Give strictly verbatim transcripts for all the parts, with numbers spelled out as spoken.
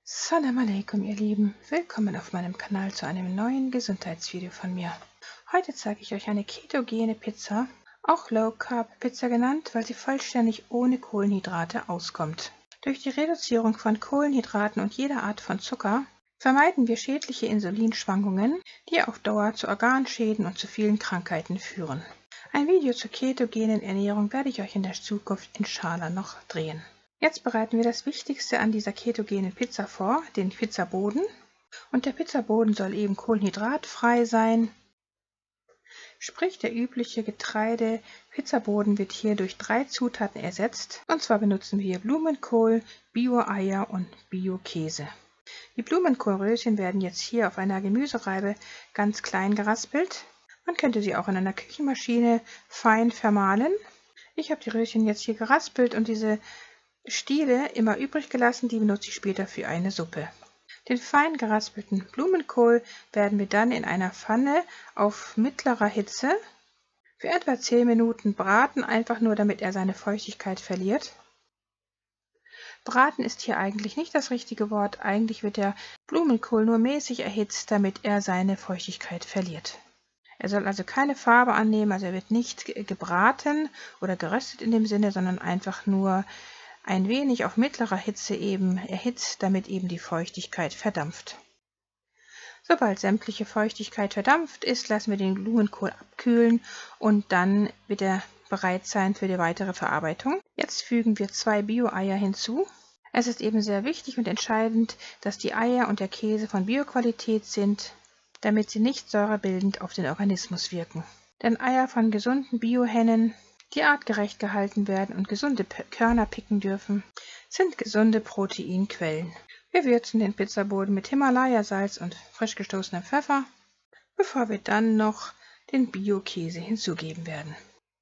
Salam alaikum, ihr Lieben. Willkommen auf meinem Kanal zu einem neuen Gesundheitsvideo von mir. Heute zeige ich euch eine ketogene Pizza, auch Low Carb Pizza genannt, weil sie vollständig ohne Kohlenhydrate auskommt. Durch die Reduzierung von Kohlenhydraten und jeder Art von Zucker vermeiden wir schädliche Insulinschwankungen, die auf Dauer zu Organschäden und zu vielen Krankheiten führen. Ein Video zur ketogenen Ernährung werde ich euch in der Zukunft inshallah noch drehen. Jetzt bereiten wir das Wichtigste an dieser ketogenen Pizza vor, den Pizzaboden. Und der Pizzaboden soll eben kohlenhydratfrei sein. Sprich, der übliche Getreide-Pizzaboden wird hier durch drei Zutaten ersetzt. Und zwar benutzen wir Blumenkohl, Bio-Eier und Bio-Käse. Die Blumenkohlröschen werden jetzt hier auf einer Gemüsereibe ganz klein geraspelt. Man könnte sie auch in einer Küchenmaschine fein vermahlen. Ich habe die Röschen jetzt hier geraspelt und diese Stiele immer übrig gelassen, die benutze ich später für eine Suppe. Den fein geraspelten Blumenkohl werden wir dann in einer Pfanne auf mittlerer Hitze für etwa zehn Minuten braten, einfach nur damit er seine Feuchtigkeit verliert. Braten ist hier eigentlich nicht das richtige Wort, eigentlich wird der Blumenkohl nur mäßig erhitzt, damit er seine Feuchtigkeit verliert. Er soll also keine Farbe annehmen, also er wird nicht gebraten oder geröstet in dem Sinne, sondern einfach nur ein wenig auf mittlerer Hitze eben erhitzt, damit eben die Feuchtigkeit verdampft. Sobald sämtliche Feuchtigkeit verdampft ist, lassen wir den Blumenkohl abkühlen und dann wird er bereit sein für die weitere Verarbeitung. Jetzt fügen wir zwei Bio-Eier hinzu. Es ist eben sehr wichtig und entscheidend, dass die Eier und der Käse von Bio-Qualität sind, damit sie nicht säurebildend auf den Organismus wirken. Denn Eier von gesunden Bio-Hennen, die artgerecht gehalten werden und gesunde Körner picken dürfen, sind gesunde Proteinquellen. Wir würzen den Pizzaboden mit Himalaya-Salz und frisch gestoßenem Pfeffer, bevor wir dann noch den Bio-Käse hinzugeben werden.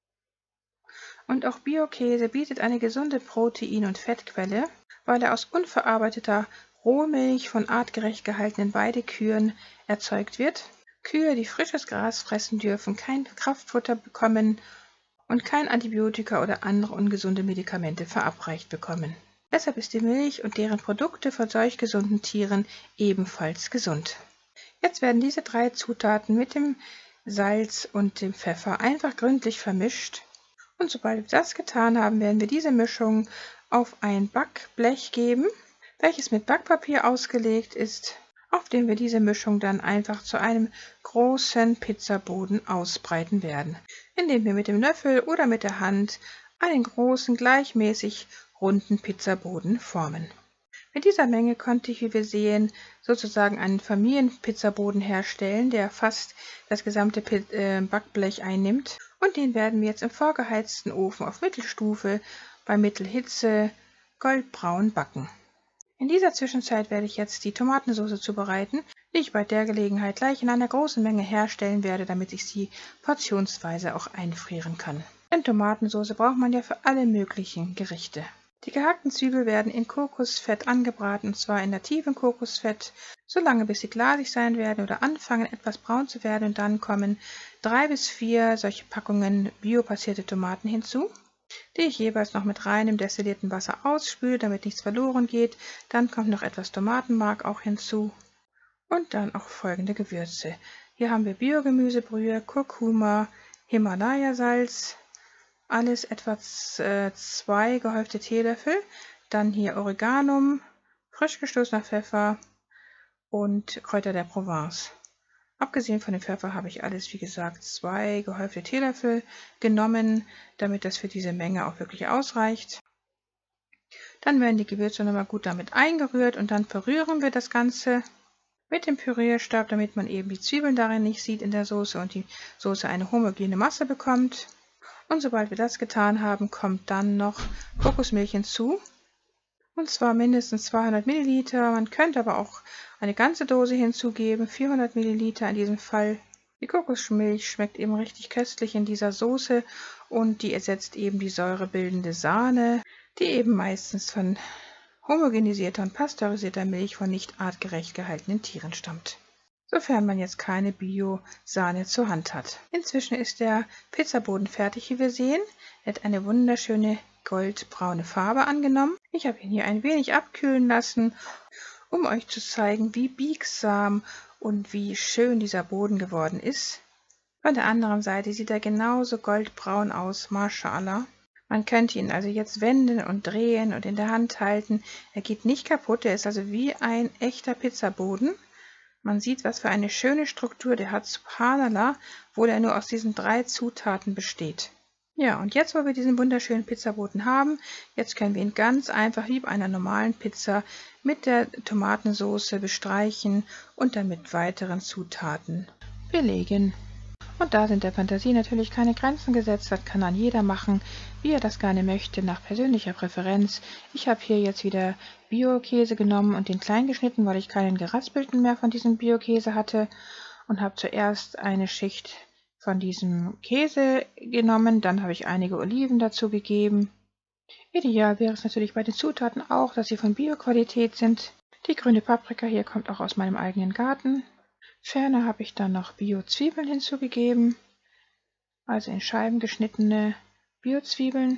Und auch Bio-Käse bietet eine gesunde Protein- und Fettquelle, weil er aus unverarbeiteter Rohmilch von artgerecht gehaltenen Weidekühen erzeugt wird. Kühe, die frisches Gras fressen dürfen, kein Kraftfutter bekommen und kein Antibiotika oder andere ungesunde Medikamente verabreicht bekommen. Deshalb ist die Milch und deren Produkte von solch gesunden Tieren ebenfalls gesund. Jetzt werden diese drei Zutaten mit dem Salz und dem Pfeffer einfach gründlich vermischt. Und sobald wir das getan haben, werden wir diese Mischung auf ein Backblech geben, welches mit Backpapier ausgelegt ist, auf dem wir diese Mischung dann einfach zu einem großen Pizzaboden ausbreiten werden, indem wir mit dem Löffel oder mit der Hand einen großen, gleichmäßig runden Pizzaboden formen. Mit dieser Menge konnte ich, wie wir sehen, sozusagen einen Familienpizzaboden herstellen, der fast das gesamte Backblech einnimmt. Und den werden wir jetzt im vorgeheizten Ofen auf Mittelstufe bei Mittelhitze goldbraun backen. In dieser Zwischenzeit werde ich jetzt die Tomatensauce zubereiten, die ich bei der Gelegenheit gleich in einer großen Menge herstellen werde, damit ich sie portionsweise auch einfrieren kann. Denn Tomatensauce braucht man ja für alle möglichen Gerichte. Die gehackten Zwiebeln werden in Kokosfett angebraten, und zwar in der tiefen Kokosfett, solange bis sie glasig sein werden oder anfangen etwas braun zu werden, und dann kommen drei bis vier solche Packungen biopassierte Tomaten hinzu, die ich jeweils noch mit reinem destillierten Wasser ausspüle, damit nichts verloren geht. Dann kommt noch etwas Tomatenmark auch hinzu und dann auch folgende Gewürze. Hier haben wir Biogemüsebrühe, Kurkuma, Himalaya-Salz, alles etwa äh, zwei gehäufte Teelöffel. Dann hier Oreganum, frisch gestoßener Pfeffer und Kräuter der Provence. Abgesehen von dem Pfeffer habe ich alles, wie gesagt, zwei gehäufte Teelöffel genommen, damit das für diese Menge auch wirklich ausreicht. Dann werden die Gewürze nochmal gut damit eingerührt und dann verrühren wir das Ganze mit dem Pürierstab, damit man eben die Zwiebeln darin nicht sieht in der Soße und die Soße eine homogene Masse bekommt. Und sobald wir das getan haben, kommt dann noch Kokosmilch hinzu. Und zwar mindestens zweihundert Milliliter, man könnte aber auch eine ganze Dose hinzugeben, vierhundert Milliliter in diesem Fall. Die Kokosmilch schmeckt eben richtig köstlich in dieser Soße und die ersetzt eben die säurebildende Sahne, die eben meistens von homogenisierter und pasteurisierter Milch von nicht artgerecht gehaltenen Tieren stammt, sofern man jetzt keine Bio-Sahne zur Hand hat. Inzwischen ist der Pizzaboden fertig, wie wir sehen. Er hat eine wunderschöne goldbraune Farbe angenommen. Ich habe ihn hier ein wenig abkühlen lassen um euch zu zeigen, wie biegsam und wie schön dieser Boden geworden ist. Von der anderen Seite sieht er genauso goldbraun aus, Mashallah. Man könnte ihn also jetzt wenden und drehen und in der Hand halten. Er geht nicht kaputt, er ist also wie ein echter Pizzaboden. Man sieht, was für eine schöne Struktur der hat, Subhanallah, obwohl er nur aus diesen drei Zutaten besteht. Ja, und jetzt, wo wir diesen wunderschönen Pizzaboden haben, jetzt können wir ihn ganz einfach wie bei einer normalen Pizza mit der Tomatensauce bestreichen und dann mit weiteren Zutaten belegen. Und da sind der Fantasie natürlich keine Grenzen gesetzt, das kann dann jeder machen, wie er das gerne möchte, nach persönlicher Präferenz. Ich habe hier jetzt wieder Bio-Käse genommen und den klein geschnitten, weil ich keinen geraspelten mehr von diesem Bio-Käse hatte, und habe zuerst eine Schicht von diesem Käse genommen, dann habe ich einige Oliven dazu gegeben. Ideal wäre es natürlich bei den Zutaten auch, dass sie von Bio-Qualität sind. Die grüne Paprika hier kommt auch aus meinem eigenen Garten. Ferner habe ich dann noch Bio-Zwiebeln hinzugegeben, also in Scheiben geschnittene Bio-Zwiebeln.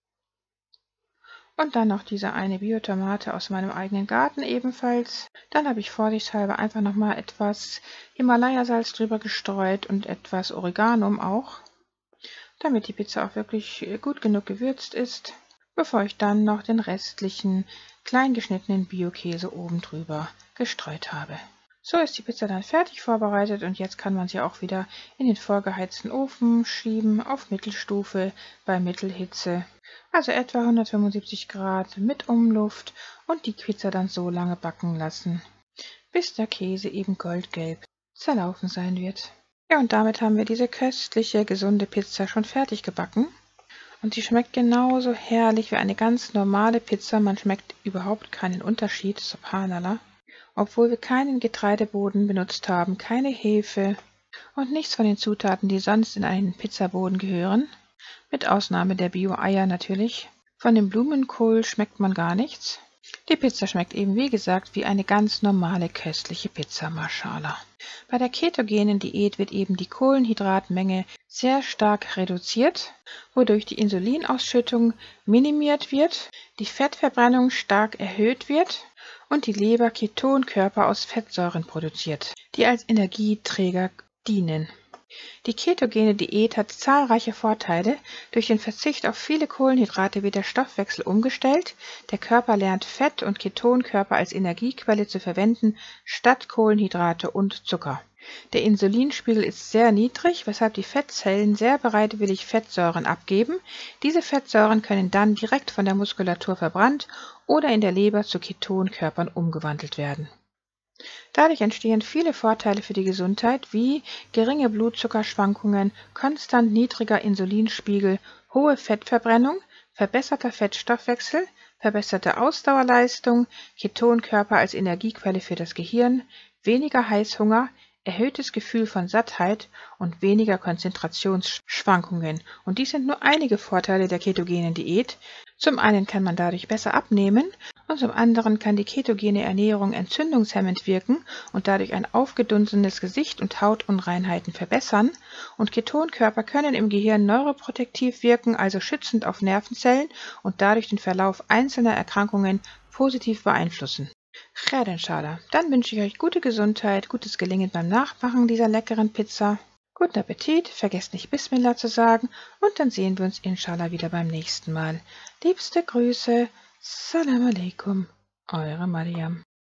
Und dann noch diese eine Biotomate aus meinem eigenen Garten ebenfalls. Dann habe ich vorsichtshalber einfach nochmal etwas Himalaya-Salz drüber gestreut und etwas Oreganum auch, damit die Pizza auch wirklich gut genug gewürzt ist, bevor ich dann noch den restlichen klein geschnittenen Bio-Käse oben drüber gestreut habe. So ist die Pizza dann fertig vorbereitet und jetzt kann man sie auch wieder in den vorgeheizten Ofen schieben auf Mittelstufe bei Mittelhitze, also etwa hundertfünfundsiebzig Grad mit Umluft, und die Pizza dann so lange backen lassen, bis der Käse eben goldgelb zerlaufen sein wird. Ja, und damit haben wir diese köstliche, gesunde Pizza schon fertig gebacken. Und sie schmeckt genauso herrlich wie eine ganz normale Pizza. Man schmeckt überhaupt keinen Unterschied, subhanallah. Obwohl wir keinen Getreideboden benutzt haben, keine Hefe und nichts von den Zutaten, die sonst in einen Pizzaboden gehören, mit Ausnahme der Bio-Eier natürlich. Von dem Blumenkohl schmeckt man gar nichts. Die Pizza schmeckt eben, wie gesagt, wie eine ganz normale köstliche Pizza, Mashallah. Bei der ketogenen Diät wird eben die Kohlenhydratmenge sehr stark reduziert, wodurch die Insulinausschüttung minimiert wird, die Fettverbrennung stark erhöht wird und die Leber Ketonkörper aus Fettsäuren produziert, die als Energieträger dienen. Die ketogene Diät hat zahlreiche Vorteile. Durch den Verzicht auf viele Kohlenhydrate wird der Stoffwechsel umgestellt. Der Körper lernt Fett- und Ketonkörper als Energiequelle zu verwenden, statt Kohlenhydrate und Zucker. Der Insulinspiegel ist sehr niedrig, weshalb die Fettzellen sehr bereitwillig Fettsäuren abgeben. Diese Fettsäuren können dann direkt von der Muskulatur verbrannt oder in der Leber zu Ketonkörpern umgewandelt werden. Dadurch entstehen viele Vorteile für die Gesundheit, wie geringe Blutzuckerschwankungen, konstant niedriger Insulinspiegel, hohe Fettverbrennung, verbesserter Fettstoffwechsel, verbesserte Ausdauerleistung, Ketonkörper als Energiequelle für das Gehirn, weniger Heißhunger, erhöhtes Gefühl von Sattheit und weniger Konzentrationsschwankungen. Und dies sind nur einige Vorteile der ketogenen Diät. Zum einen kann man dadurch besser abnehmen und zum anderen kann die ketogene Ernährung entzündungshemmend wirken und dadurch ein aufgedunsenes Gesicht und Hautunreinheiten verbessern. Und Ketonkörper können im Gehirn neuroprotektiv wirken, also schützend auf Nervenzellen, und dadurch den Verlauf einzelner Erkrankungen positiv beeinflussen. Khair inshallah. Dann wünsche ich euch gute Gesundheit, gutes Gelingen beim Nachmachen dieser leckeren Pizza. Guten Appetit, vergesst nicht Bismillah zu sagen, und dann sehen wir uns inshallah wieder beim nächsten Mal. Liebste Grüße, Salam alaikum, eure Mariam.